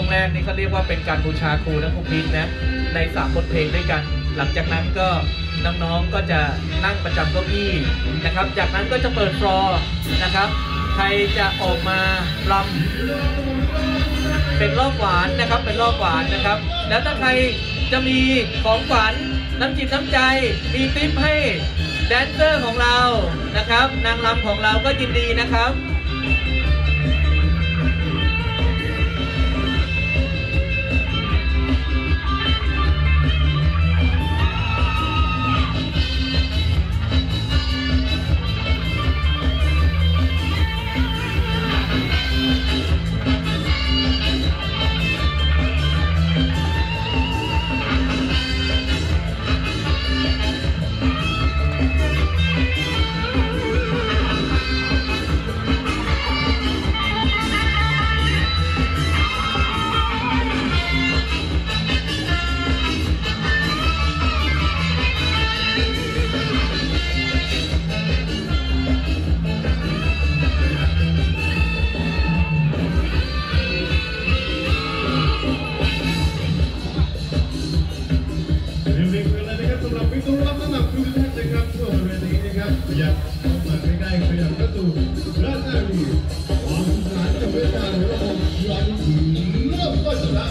วงแรกนี่เขาเรียกว่าเป็นการบูชาครูนะครูพีชนะใน3 บทเพลงด้วยกันหลังจากนั้นก็น้องๆก็จะนั่งประจำเก้าอี้นะครับจากนั้นก็จะเปิดฟลอร์นะครับใครจะออกมารำเป็นรอบหวานนะครับเป็นรอบหวานนะครับแล้วถ้าใครจะมีของขวัญน้ำจิตน้ำใจมีทิปให้แดนเซอร์ของเรานะครับนางรำของเราก็ยินดีนะครับอยากมาใกล้ๆขยับประตูด้านหน้าดีความสนานจะเป็นการระบบย้อนถึงเริ่มต้นแล้ว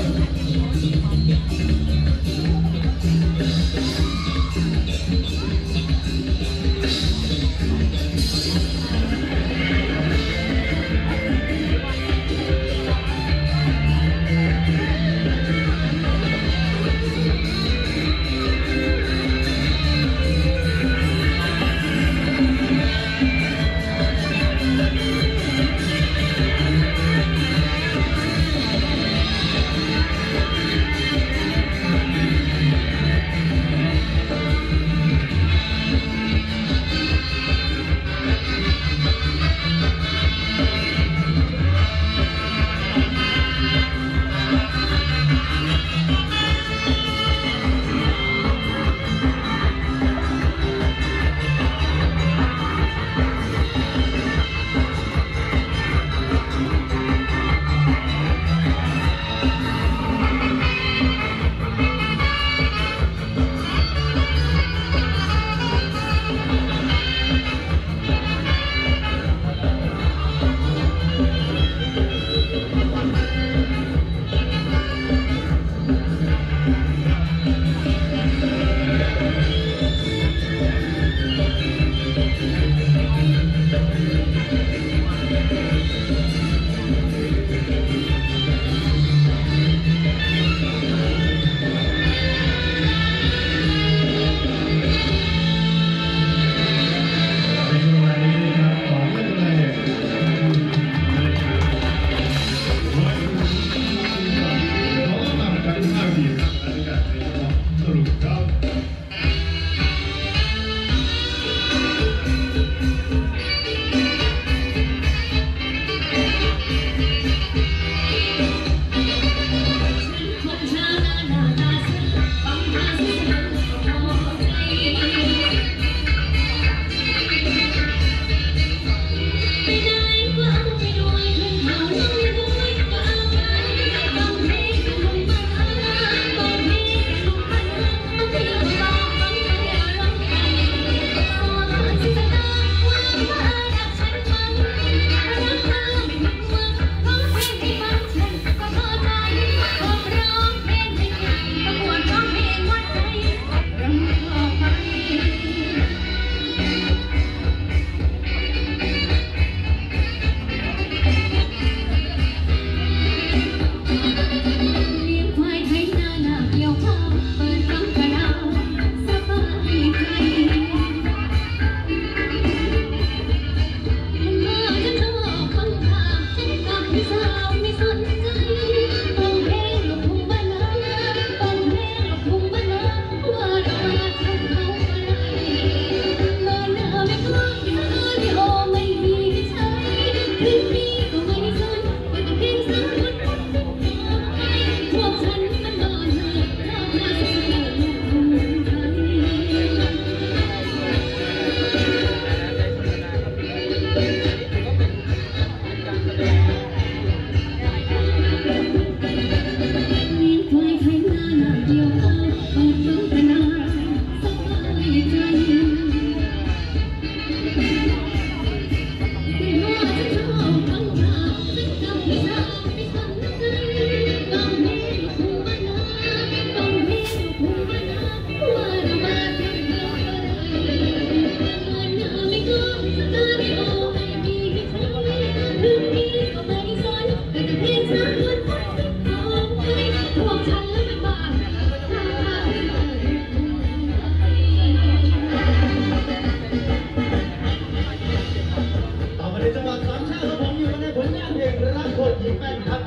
หญิงแม่นครับ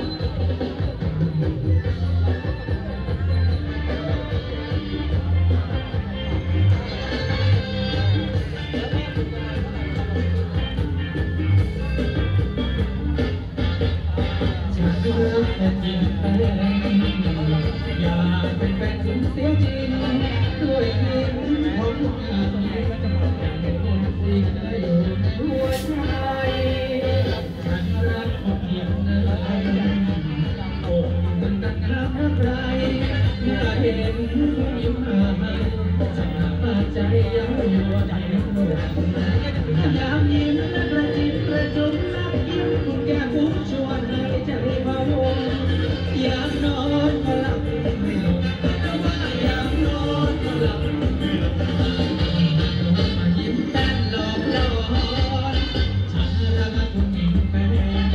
ฉันรักแต่จริงแต่อยากเป็นแฟนคุณเสียจริงด้วยยิ้มของผู้หญิงเป็นคนที่ได้อยู่ในหัวใจฉันรักผู้หญิงนั้นโอ้มันดังน้ำใครเมื่อเห็นยิ้มหายสามารถใจยังอยู่ในหัวใจยามยิ้มและกระจิบกระจุกรักยิ้มคุณแก้มผมชวนให้ใจพะวงยามนอนก็หลับไม่ลงแต่ว่ายามนอนก็หลับไม่ลงมายิ้มแป้นหลอกหลอนฉันรักคุณหญิงแป้น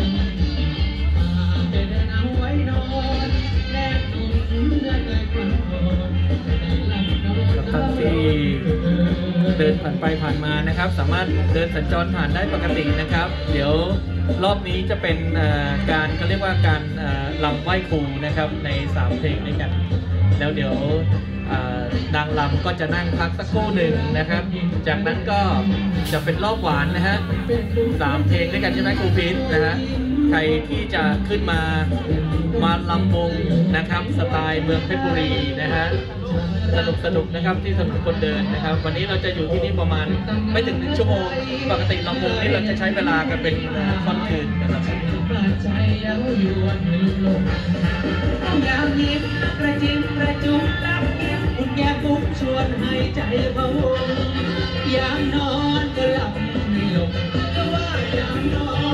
เป็นเอาไว้นอนแลกนุ่มได้ไงคนโอนได้หลับนอนท่านที่เดินผ่านไปผ่านมานะครับ สามารถเดินสัญจรผ่านได้ปกตินะครับ เดี๋ยวรอบนี้จะเป็นการเขาเรียกว่าการรำไหว้ครูนะครับใน3เพลงด้วยกัน แล้วเดี๋ยวนางรำก็จะนั่งพักสักครู่หนึ่งนะครับ จากนั้นก็จะเป็นรอบหวานนะฮะ3เพลงด้วยกันใช่ไหมครูพีทนะฮะใครที่จะขึ้นมาลำวงนะครับสไตล์เมืองเพชรบุรีนะฮะสนุกนะครับที่ถนนคนเดินนะครับ วันนี้เราจะอยู่ที่นี่ประมาณไม่ถึง1 ชั่วโมงปกติลำวงนี่เราจะใช้เวลากันเป็นค่อนคืนนะครับใจยังอยู่ในลมยามยิ้มกระจิ้มกระจุกรักยิ้มคุณแก้มปุ๊บชวนให้ใจพะวงยามนอนก็หลับไม่ลงแต่ว่ายามนอน